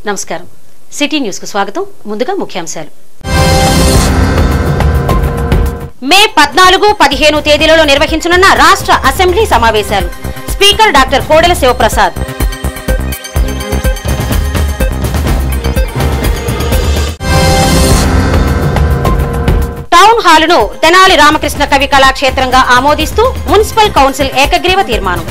నమస్కారం. City news కు స్వాగతం. ముందుగా ముఖ్యాంశాలు. మే 14, 15 తేదీలలో నిర్వహించనున్న రాష్ట్ర అసెంబ్లీ సమావేశాలు. Speaker doctor Kodela Sivaprasad. Town హాలును తెనాలి రామకృష్ణ కవి కళాక్షేత్రంగా ఆమోదిస్తూ మున్సిపల్ కౌన్సిల్ ఏకగ్రీవ తీర్మానం.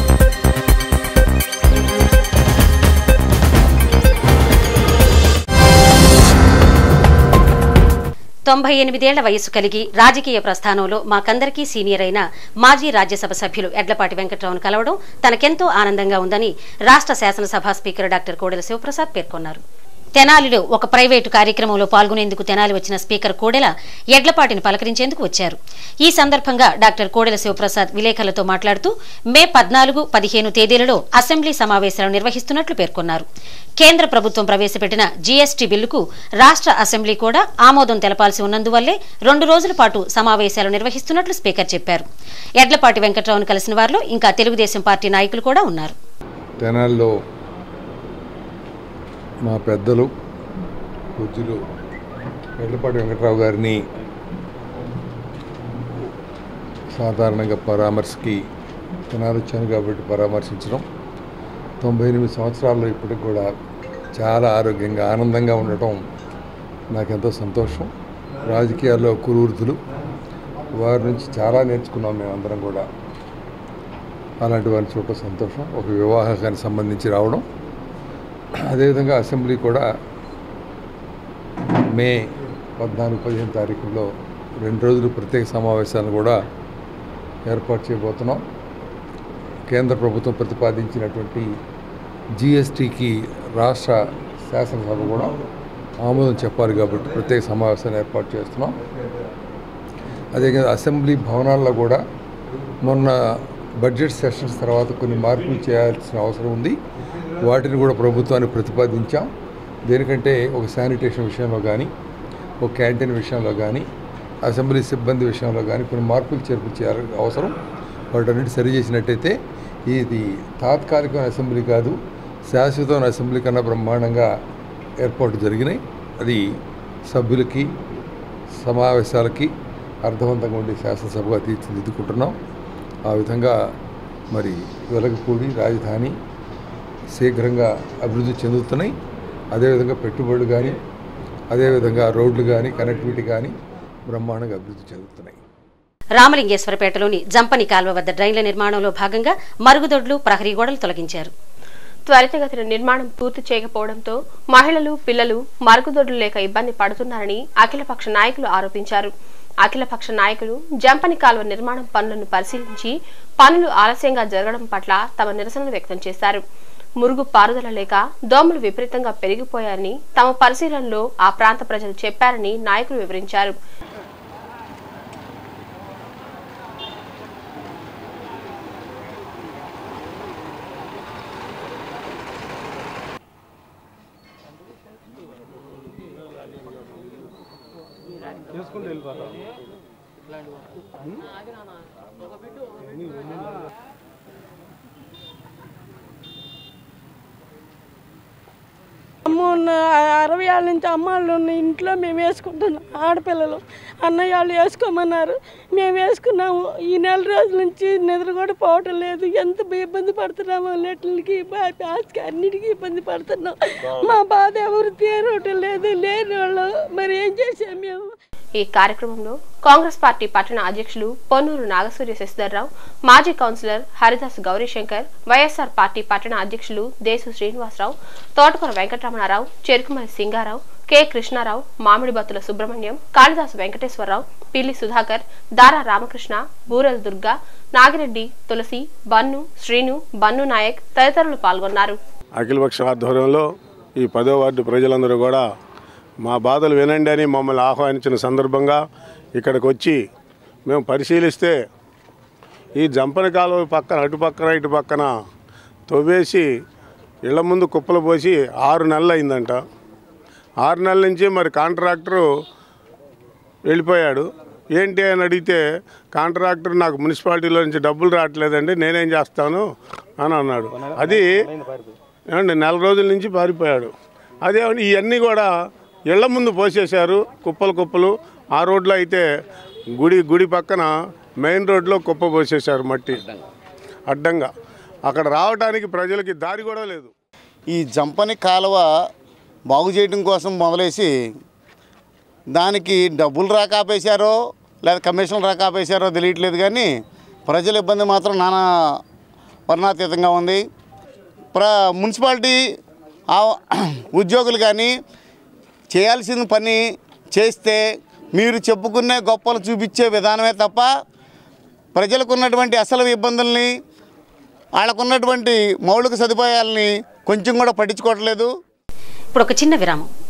98 ఏళ్ల వయస్సు కలిగి రాజకీయ ప్రస్థానంలో మాకందరికీ సీనియర్ అయిన మాజీ రాజ్యసభ సభ్యులు ఎడ్లపాటి వెంకట్రావును కలవడం తనకెంతో ఆనందంగా ఉందని రాష్ట్ర శాసనసభ స్పీకర్ డాక్టర్ కోడెల శివప్రసాద్ పేర్కొన్నారు. తెనాలిలో ఒక ప్రైవేటు కార్యక్రమంలో పాల్గొనేందుకు తెనాలి వచ్చిన స్పీకర్ కోడెల ఎడ్లపాటిని పలకరించేందుకు వచ్చారు. ఈ సందర్భంగా డాక్టర్ కోడెల శివప్రసాద్ విలేకరులతో మాట్లాడుతూ మే 14, 15 తేదీలలో అసెంబ్లీ సమావేశాలు నిర్వహిస్తున్నట్లు పేర్కొన్నారు. కేంద్ర ప్రభుత్వం ప్రవేశపెట్టిన జీఎస్టీ బిల్లుకు రాష్ట్ర అసెంబ్లీ కూడా ఆమోదం తెలపాల్సి ఉన్నందువల్లే 2 రోజుల పాటు సమావేశాలు నిర్వహిస్తున్నట్లు స్పీకర్ చెప్పారు. ఎడ్లపాటి వెంకట్రావును కలిసిన వారిలో ఇంకా తెలుగుదేశం పార్టీ నాయకులు కూడా ఉన్నారు. తెనాలిలో మా పెద్దలు పూజ్యులు ఎడ్లపాటి వెంకట్రావు గారిని సాధారణంగా పరామర్శకి తెనాలి వచ్చాను కాబట్టి పరామర్శించడం, 98 సంవత్సరాల్లో ఇప్పటికి కూడా చాలా ఆరోగ్యంగా ఆనందంగా ఉండటం నాకెంతో సంతోషం. రాజకీయాల్లో కురువృద్ధులు, వారి నుంచి చాలా నేర్చుకున్నాం మేమందరం కూడా. అలాంటి వారిని చూడటం సంతోషం. ఒక వివాహానికి సంబంధించి రావడం, అదేవిధంగా అసెంబ్లీ కూడా మే 14, 15 తారీఖుల్లో 2 రోజులు ప్రత్యేక సమావేశాలను కూడా ఏర్పాటు చేయబోతున్నాం. కేంద్ర ప్రభుత్వం ప్రతిపాదించినటువంటి జీఎస్టీకి రాష్ట్ర శాసనసభ కూడా ఆమోదం చెప్పాలి కాబట్టి ప్రత్యేక సమావేశాన్ని ఏర్పాటు చేస్తున్నాం. అదేవిధంగా అసెంబ్లీ భవనాల్లో కూడా మొన్న బడ్జెట్ సెషన్స్ తర్వాత కొన్ని మార్పులు చేయాల్సిన అవసరం ఉంది. వాటిని కూడా ప్రభుత్వాన్ని ప్రతిపాదించాం. దేనికంటే ఒక శానిటేషన్ విషయంలో కానీ, ఒక క్యాంటీన్ విషయంలో కానీ, అసెంబ్లీ సిబ్బంది విషయంలో కానీ కొన్ని మార్పులు చేర్పులు చేయాల్సిన అవసరం. వాటన్నిటి సరి చేసినట్టయితే ఇది తాత్కాలికమైన అసెంబ్లీ కాదు, శాశ్వతమైన అసెంబ్లీ కన్నా బ్రహ్మాండంగా ఏర్పాటు జరిగినాయి. అది సభ్యులకి, సమావేశాలకి అర్థవంతంగా ఉండే శాసనసభగా తీర్చిదిద్దుకుంటున్నాం. ఆ విధంగా మరి వెలగపూడి, రాజధాని శీఘ్రంగా అభివృద్ధి చెందుతున్నాయి. అదేవిధంగా పెట్టుబడులు కానీ, అదేవిధంగా రోడ్లు కానీ, కనెక్టివిటీ కానీ బ్రహ్మాండంగా అభివృద్ధి చెందుతున్నాయి. రామలింగేశ్వరపేటలోని జంపని కాల్వ వద్ద డ్రైన్ల నిర్మాణంలో భాగంగా మరుగుదొడ్లు, ప్రహరీ గోడలు తొలగించారు. త్వరితగతిన నిర్మాణం పూర్తి చేయకపోవడంతో మహిళలు, పిల్లలు మరుగుదొడ్లు లేక ఇబ్బంది పడుతున్నారని అఖిలపక్ష నాయకులు ఆరోపించారు. అఖిలపక్ష నాయకులు జంపని కాల్వ నిర్మాణం పనులను పరిశీలించి పనులు ఆలస్యంగా జరగడం పట్ల తమ నిరసనను వ్యక్తం చేశారు. మురుగు పారుదల లేక దోమలు విపరీతంగా పెరిగిపోయారని తమ పరిశీలనలో ఆ ప్రాంత ప్రజలు చెప్పారని నాయకులు వివరించారు. అమ్మ 60 ఏళ్ళ నుంచి అమ్మాళ్ళు ఉన్న ఇంట్లో మేము వేసుకుంటున్నాం. ఆడపిల్లలు అన్నయ్య వాళ్ళు వేసుకోమన్నారు, మేము వేసుకున్నాము. ఈ 4 రోజుల నుంచి నిద్ర కూడా పోవటం లేదు. ఎంత ఇబ్బంది పడుతున్నామో, లెట్లకి ఆస్కి అన్నిటికీ ఇబ్బంది పడుతున్నాం. మా బాధ ఎవరు తీరవటం లేదు. లేని వాళ్ళు మరి ఏం చేసాం మేము. ఈ కార్యక్రమంలో కాంగ్రెస్ పార్టీ పట్టణ అధ్యక్షులు పొన్నూరు నాగసూర్య శశిధర్రావు, మాజీ councillor Haridas Gowrishankar, YSR party పట్టణ అధ్యక్షులు దేశు శ్రీనివాసరావు, తోటకూర వెంకటరమణారావు, చెరుకుమరి సింగారావు, కె కృష్ణారావు, మామిడిబత్తుల సుబ్రహ్మణ్యం, కాళిదాసు వెంకటేశ్వరరావు, పిల్లి సుధాకర్, దారా రామకృష్ణ, బూరెల దుర్గా, నాగిరెడ్డి, తులసి, బన్ను, శ్రీను, బన్ను నాయక్ తదితరులు పాల్గొన్నారు. అఖిలపక్ష ఆధ్వర్యంలో ఈ 10వ వార్డు ప్రజలందరూ కూడా మా బాధలు వినండి అని మమ్మల్ని ఆహ్వానించిన సందర్భంగా ఇక్కడికి వచ్చి మేము పరిశీలిస్తే ఈ జంపని కాలువ పక్కన అటుపక్కన ఇటు పక్కన తవ్వేసి ఇళ్ల ముందు కుప్పలు పోసి 6 నెలలు అయిందంట. 6 నెలల నుంచి మరి కాంట్రాక్టరు వెళ్ళిపోయాడు. ఏంటి అని అడిగితే కాంట్రాక్టర్ నాకు మున్సిపాలిటీలో నుంచి డబ్బులు రావట్లేదండి, నేనేం చేస్తాను అని అన్నాడు. అది 4 రోజుల నుంచి పారిపోయాడు. అదే ఇవన్నీ కూడా ఇళ్ల ముందు పోసేశారు, కుప్పలు. ఆ రోడ్లో అయితే గుడి పక్కన మెయిన్ రోడ్లో కుప్ప పోసేశారు, మట్టి అడ్డంగా. అక్కడ రావడానికి ప్రజలకి దారి కూడా లేదు. ఈ జంపని కాలువ బాగు చేయడం కోసం మొదలేసి దానికి డబ్బులు రాకాపేశారో లేదా కమిషన్లు రాకాపేశారో తెలియట్లేదు, కానీ ప్రజల ఇబ్బంది మాత్రం నానా వర్ణాతీతంగా ఉంది. మున్సిపాలిటీ ఉద్యోగులు కానీ చేయాల్సిన పని చేస్తే మీరు చెప్పుకునే గొప్పలు చూపించే విధానమే తప్ప ప్రజలకు ఉన్నటువంటి అసలు ఇబ్బందుల్ని, వాళ్ళకున్నటువంటి మౌలిక సదుపాయాలని కొంచెం కూడా పట్టించుకోవట్లేదు. ఇప్పుడు ఒక చిన్న విరామం.